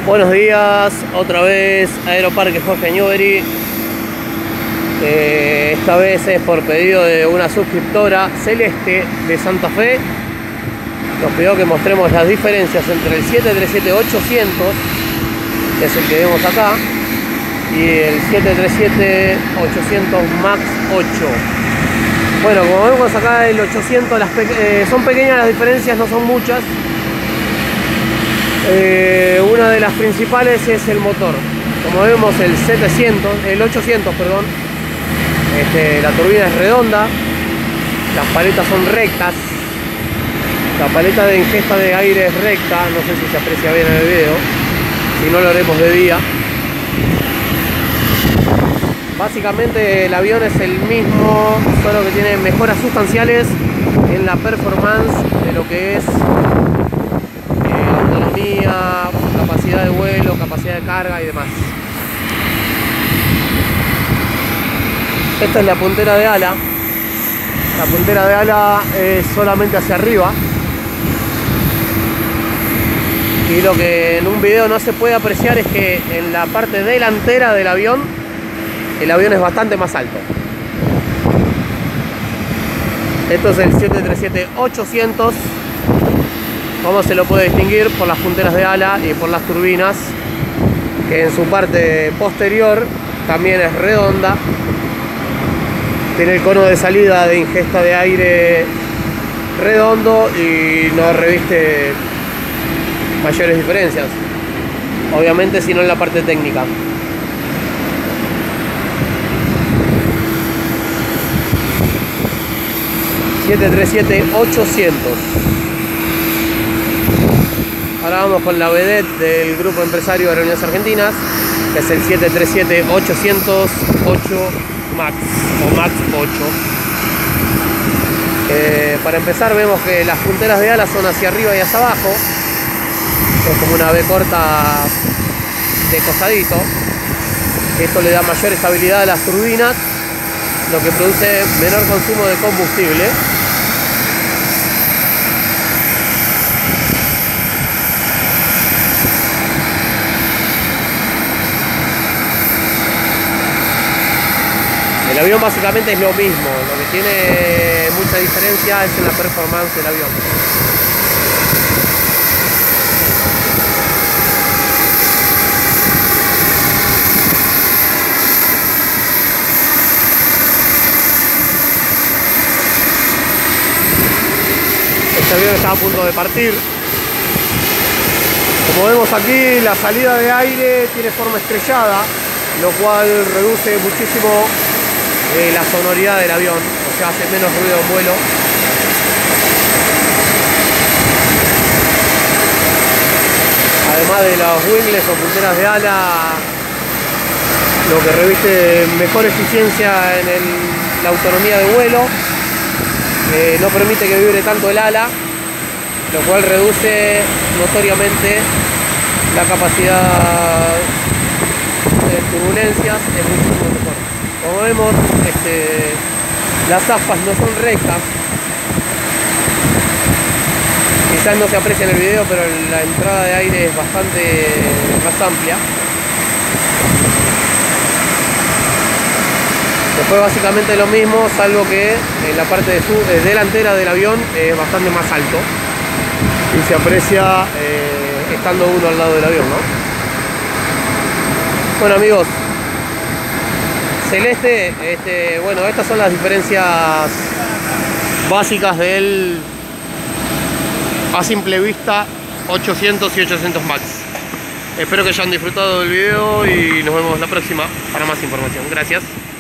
Buenos días, otra vez Aeroparque Jorge Newbery. Esta vez es por pedido de una suscriptora, Celeste, de Santa Fe. Nos pidió que mostremos las diferencias entre el 737-800, que es el que vemos acá, y el 737-800 MAX 8. Bueno, como vemos acá, el 800 son pequeñas las diferencias, no son muchas. Una de las principales es el motor. Como vemos, el 800, perdón, la turbina es redonda, las paletas son rectas, la paleta de ingesta de aire es recta. No sé si se aprecia bien en el video, si no lo haremos de día. Básicamente el avión es el mismo, solo que tiene mejoras sustanciales en la performance de lo que es autonomía, capacidad de vuelo, capacidad de carga y demás. Esta es la puntera de ala. La puntera de ala es solamente hacia arriba. Y lo que en un video no se puede apreciar es que en la parte delantera del avión, el avión es bastante más alto. Esto es el 737-800. ¿Cómo se lo puede distinguir? Por las punteras de ala y por las turbinas, que en su parte posterior también es redonda. Tiene el cono de salida de ingesta de aire redondo y no reviste mayores diferencias, obviamente, sino en la parte técnica. (737-800). Ahora vamos con la vedette del grupo empresario de Aerolíneas Argentinas, que es el 737-800 8 MAX o MAX 8. Para empezar, vemos que las punteras de alas son hacia arriba y hacia abajo. Es como una V corta de costadito. Esto le da mayor estabilidad a las turbinas, lo que produce menor consumo de combustible. El avión básicamente es lo mismo, lo que tiene mucha diferencia es en la performance del avión. Este avión está a punto de partir. Como vemos aquí, la salida de aire tiene forma estrellada, lo cual reduce muchísimo la sonoridad del avión, o sea, hace menos ruido en vuelo. Además de los winglets o punteras de ala, lo que reviste mejor eficiencia en la autonomía de vuelo, no permite que vibre tanto el ala, lo cual reduce notoriamente la capacidad de turbulencias, es muchísimo mejor. Como vemos, las aspas no son rectas. Quizás no se aprecia en el video, pero la entrada de aire es bastante más amplia. Después básicamente lo mismo, salvo que en la parte delantera del avión es bastante más alto y se aprecia estando uno al lado del avión, ¿no? Bueno, amigos, Celeste, bueno, estas son las diferencias básicas del, a simple vista, 800 y 800 MAX. Espero que hayan disfrutado del video y nos vemos la próxima para más información. Gracias.